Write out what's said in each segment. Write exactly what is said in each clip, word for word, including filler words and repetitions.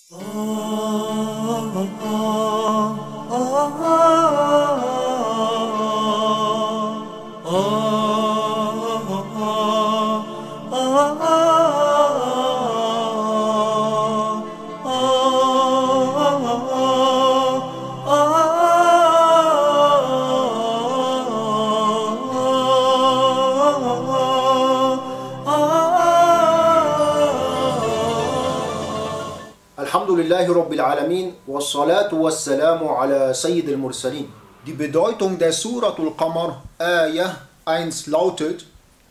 Alhamdulillahi Rabbil Alamin wassalatu wassalamu ala Sayyidil Mursalin. Die Bedeutung der Suratul Qamar, Ayah eins lautet: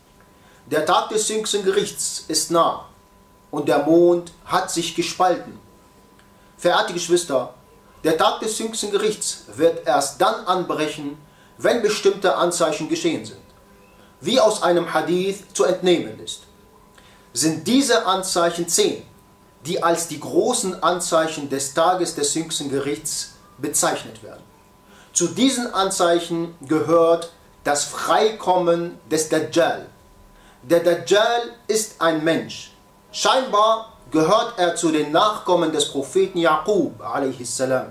Der Tag des jüngsten Gerichts ist nah und der Mond hat sich gespalten. Verehrte Geschwister, der Tag des jüngsten Gerichts wird erst dann anbrechen, wenn bestimmte Anzeichen geschehen sind. Wie aus einem Hadith zu entnehmen ist, sind diese Anzeichen zehn, die als die großen Anzeichen des Tages des jüngsten Gerichts bezeichnet werden. Zu diesen Anzeichen gehört das Freikommen des Dajjal. Der Dajjal ist ein Mensch. Scheinbar gehört er zu den Nachkommen des Propheten Jaqub alaihi salam.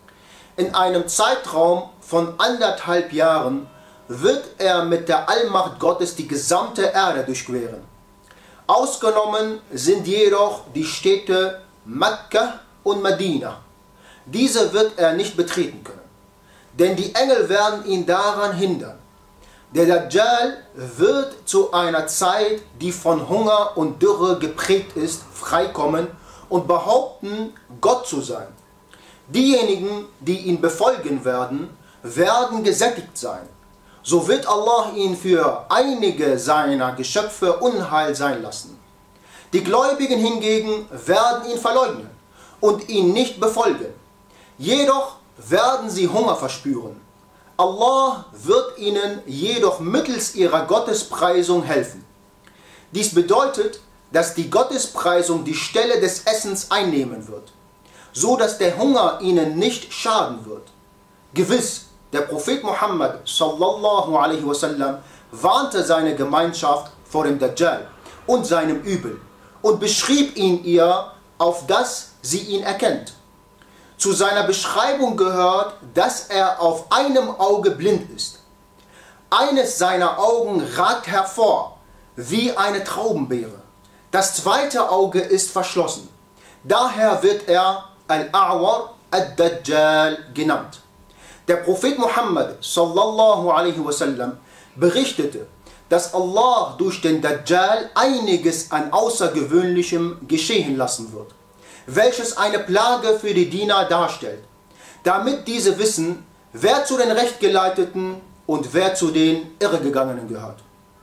In einem Zeitraum von anderthalb Jahren wird er mit der Allmacht Gottes die gesamte Erde durchqueren. Ausgenommen sind jedoch die Städte Mekka und Medina. Diese wird er nicht betreten können, denn die Engel werden ihn daran hindern. Der Dajjal wird zu einer Zeit, die von Hunger und Dürre geprägt ist, freikommen und behaupten, Gott zu sein. Diejenigen, die ihn befolgen werden, werden gesättigt sein. So wird Allah ihn für einige seiner Geschöpfe Unheil sein lassen. Die Gläubigen hingegen werden ihn verleugnen und ihn nicht befolgen. Jedoch werden sie Hunger verspüren. Allah wird ihnen jedoch mittels ihrer Gottespreisung helfen. Dies bedeutet, dass die Gottespreisung die Stelle des Essens einnehmen wird, so dass der Hunger ihnen nicht schaden wird. Gewiss, der Prophet Muhammad sallallahu alaihi wasallam warnte seine Gemeinschaft vor dem Dajjal und seinem Übel und beschrieb ihn ihr, auf dass sie ihn erkennt. Zu seiner Beschreibung gehört, dass er auf einem Auge blind ist. Eines seiner Augen ragt hervor wie eine Traubenbeere. Das zweite Auge ist verschlossen. Daher wird er Al-A'war ad-Dajjal genannt. Der Prophet Muhammad sallallahu alaihi wasallam berichtete, dass Allah durch den Dajjal einiges an Außergewöhnlichem geschehen lassen wird, welches eine Plage für die Diener darstellt, damit diese wissen, wer zu den Rechtgeleiteten und wer zu den Irregegangenen gehört.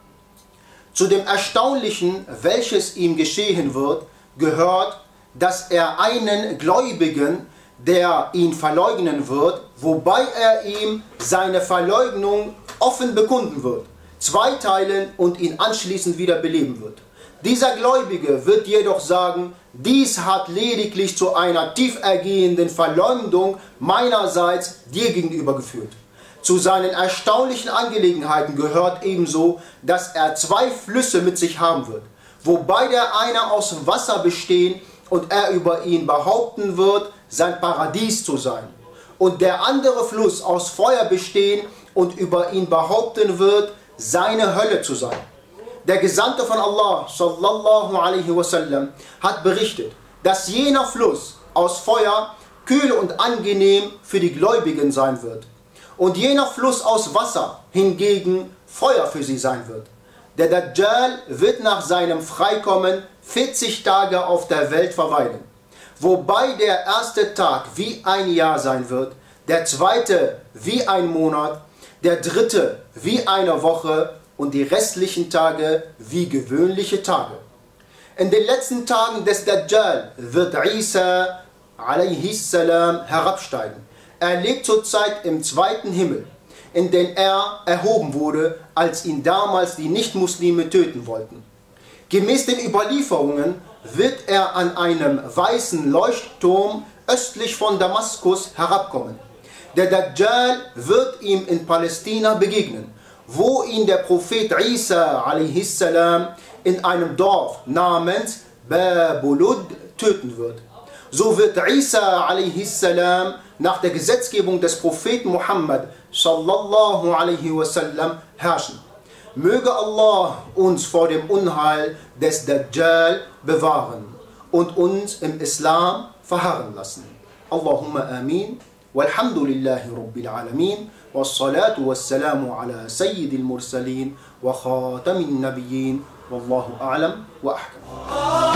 Zu dem Erstaunlichen, welches ihm geschehen wird, gehört, dass er einen Gläubigen, der ihn verleugnen wird, wobei er ihm seine Verleugnung offen bekunden wird, zweiteilen und ihn anschließend wieder beleben wird. Dieser Gläubige wird jedoch sagen, dies hat lediglich zu einer tiefergehenden Verleumdung meinerseits dir gegenüber geführt. Zu seinen erstaunlichen Angelegenheiten gehört ebenso, dass er zwei Flüsse mit sich haben wird, wobei der eine aus Wasser bestehen und er über ihn behaupten wird, sein Paradies zu sein, und der andere Fluss aus Feuer bestehen und über ihn behaupten wird, seine Hölle zu sein. Der Gesandte von Allah sallallahu alaihi wasallam hat berichtet, dass jener Fluss aus Feuer kühl und angenehm für die Gläubigen sein wird und jener Fluss aus Wasser hingegen Feuer für sie sein wird. Der Dajjal wird nach seinem Freikommen vierzig Tage auf der Welt verweilen, wobei der erste Tag wie ein Jahr sein wird, der zweite wie ein Monat, der dritte wie eine Woche und die restlichen Tage wie gewöhnliche Tage. In den letzten Tagen des Dajjal wird Isa alaihi salam herabsteigen. Er lebt zurzeit im zweiten Himmel, in den er erhoben wurde, als ihn damals die Nichtmuslime töten wollten. Gemäß den Überlieferungen wird er an einem weißen Leuchtturm östlich von Damaskus herabkommen. Der Dajjal wird ihm in Palästina begegnen, wo ihn der Prophet Isa alaihi salam in einem Dorf namens Babulud töten wird, so wird Isa alaihi salam nach der Gesetzgebung des Propheten Muhammad sallallahu alaihi wasallam herrschen. Möge Allah uns vor dem Unheil des Dajjal bewahren und uns im Islam verharren lassen. Allahumma amin. Walhamdulillahi Rabbil Alamin. Wassalatu wassalamu ala Sayyidil Mursalin wa khatamin Nabiyyin. Wallahu a'lam wa ahkam.